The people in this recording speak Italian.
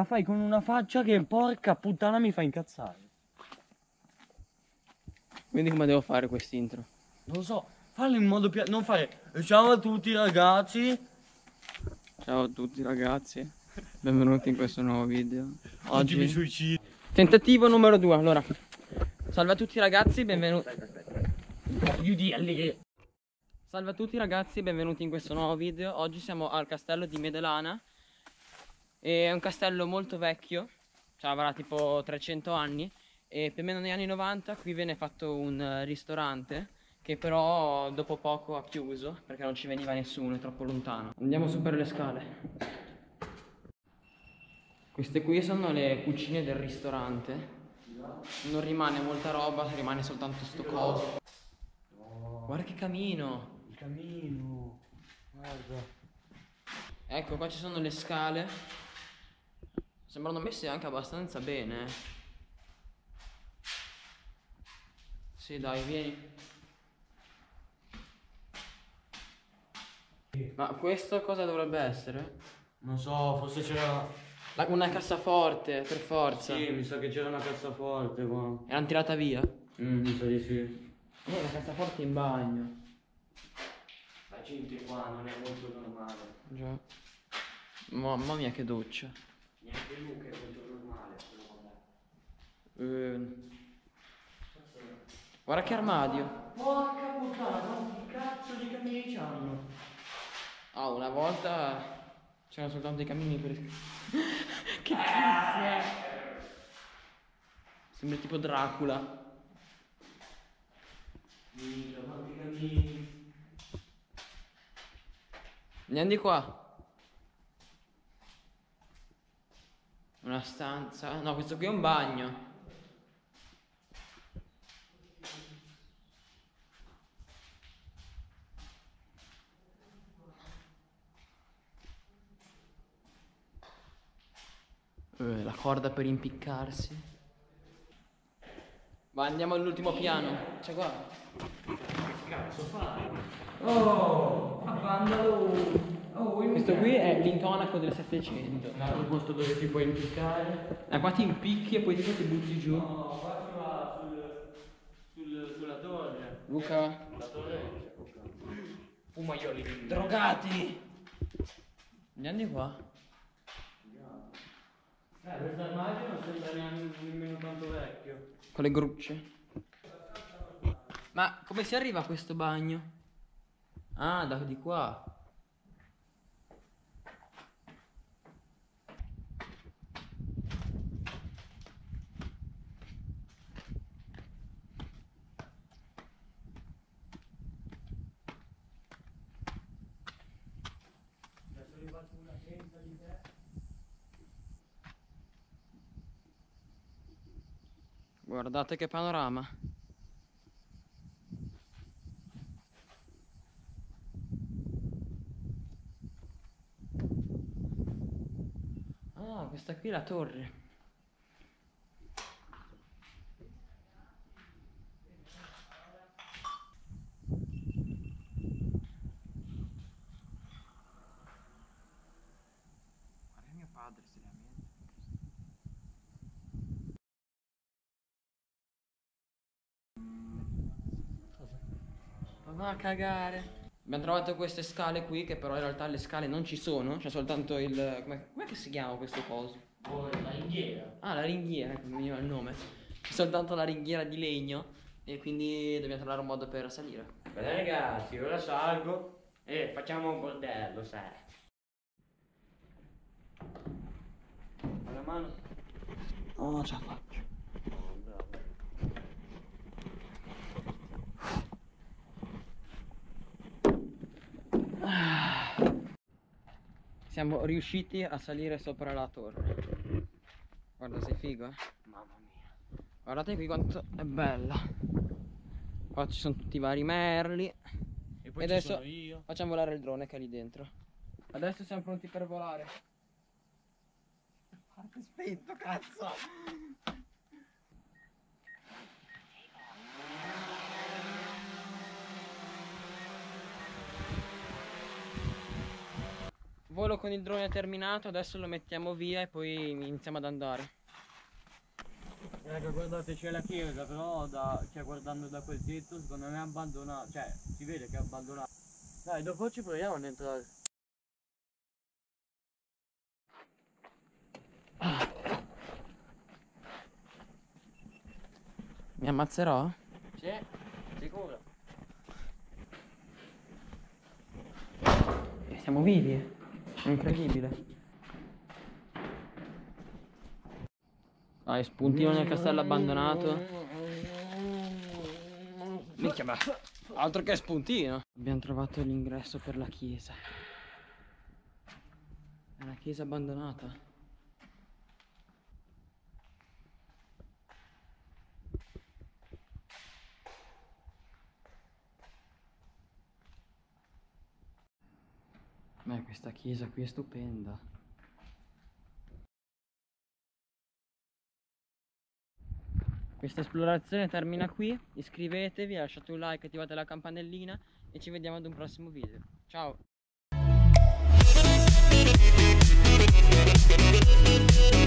la fai con una faccia che porca puttana mi fa incazzare. Quindi come devo fare quest'intro? Non lo so, fallo in modo più... non fare ciao a tutti ragazzi. Ciao a tutti ragazzi, benvenuti in questo nuovo video. Oggi mi suicido. Tentativo numero 2, allora. Salve a tutti ragazzi, benvenuti. Salve a tutti ragazzi, benvenuti in questo nuovo video. Oggi siamo al castello di Medelana. È un castello molto vecchio, cioè avrà tipo 300 anni. E più o meno negli anni 90 qui viene fatto un ristorante che però dopo poco ha chiuso perché non ci veniva nessuno, è troppo lontano. Andiamo su per le scale. Queste qui sono le cucine del ristorante. Non rimane molta roba, rimane soltanto sto coso. Guarda che camino! Il camino, guarda. Ecco, qua ci sono le scale. Sembrano messe anche abbastanza bene. Sì, dai, vieni. Ma questo cosa dovrebbe essere? Non so, forse c'era... Una cassaforte, per forza. Sì, mi sa che c'era una cassaforte qua. E l'hanno tirata via? Mi sa di sì. La cassaforte in bagno. La gente qua non è molto normale. Già. Mamma mia che doccia. Neanche Luca è molto normale, secondo me. Guarda che armadio. Porca puttana, quanti cazzo di camini c'hanno? Ah, una volta c'erano soltanto i cammini per... Che cazzo è? Sembra tipo Dracula. Minchia, quanti camini. Andiamo di qua. Una stanza. No, questo qui è un bagno. La corda per impiccarsi. Va, andiamo all'ultimo piano. Cioè qua. Che cazzo fai? Oh, vandalo. Oh, Questo qui è l'intonaco del 700. un altro posto dove ti puoi impiccare. Qua ti impicchi e poi tipo ti butti giù. No, qua si va sulla torre. Luca. La torre. Fumaioli. Drogati. Andiamo di qua. Questo armadio non sembra nemmeno tanto vecchio. Con le grucce. Ma come si arriva a questo bagno? Ah, da di qua. Adesso vi faccio una scelta di te. Guardate che panorama. Ah, questa qui è la torre. Guarda mio padre, seriamente. Ma va a cagare. Abbiamo trovato queste scale qui, che però in realtà le scale non ci sono, c'è soltanto il... Com'è che si chiama questo coso? Oh, la ringhiera. Ah, la ringhiera, ecco, mi veniva il nome. C'è soltanto la ringhiera di legno e quindi dobbiamo trovare un modo per salire. Bene ragazzi, ora salgo e facciamo un bordello, sai. Alla mano. Oh, ce la faccio. Oh, bravo. Siamo riusciti a salire sopra la torre. Guarda, sei figo, eh? Mamma mia. Guardate qui quanto è bella. Qua ci sono tutti i vari merli. E poi E ci adesso sono io. facciamo volare il drone che è lì dentro. Adesso siamo pronti per volare. Guarda, è spento, cazzo! volo con il drone è terminato, adesso lo mettiamo via e poi iniziamo ad andare. Raga, guardate, c'è la chiesa, però cioè, guardando da quel tetto secondo me è abbandonata, cioè si vede che è abbandonata. Dai, dopo ci proviamo ad entrare. Mi ammazzerò? Sì, sicuro. Siamo vivi? È incredibile. Dai, spuntino nel castello abbandonato. Minchia, ma altro che spuntino. Abbiamo trovato l'ingresso per la chiesa. È una chiesa abbandonata. Beh, questa chiesa qui è stupenda. Questa esplorazione termina qui. Iscrivetevi, lasciate un like, attivate la campanellina e ci vediamo ad un prossimo video. Ciao!